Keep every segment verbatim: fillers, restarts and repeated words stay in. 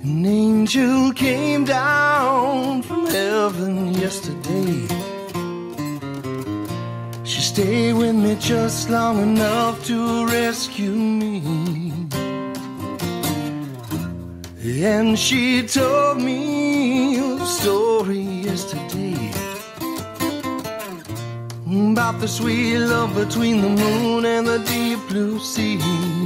An angel came down from heaven yesterday. She stayed with me just long enough to rescue me. And she told me a story yesterday about the sweet love between the moon and the deep blue sea.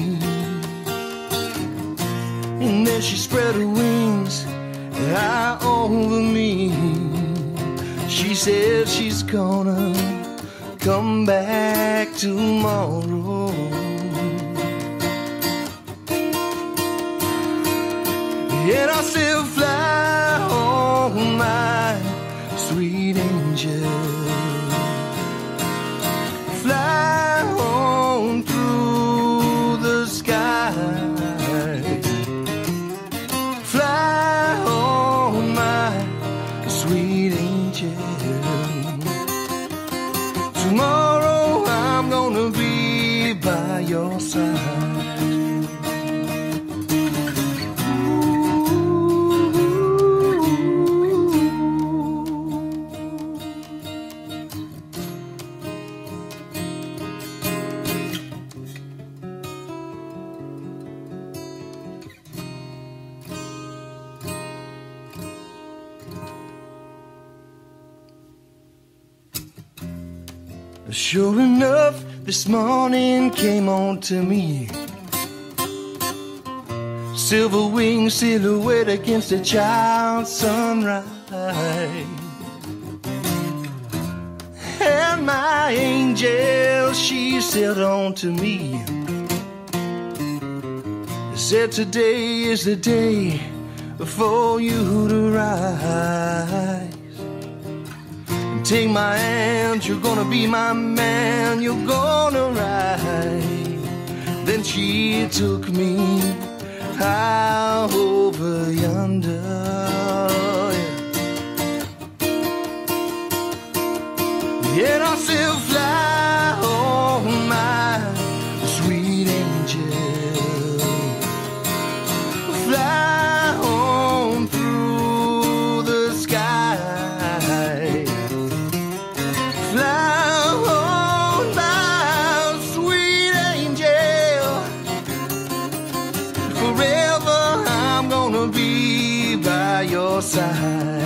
And then she spread her wings high over me. She said she's gonna come back tomorrow. And I still fly on, my sweet angel. Fly on through the sky. Fly on, my sweet angel. Tomorrow I'm gonna be by your side. Sure enough, this morning came on to me. Silver winged silhouette against a child's sunrise. And my angel, she said on to me. Said today is the day for you to rise. Take my hand, you're gonna be my man, you're gonna ride. Then she took me high over yonder. And I still fly on, my sweet angel. Fly on through the sky. Forever I'm gonna be by your side.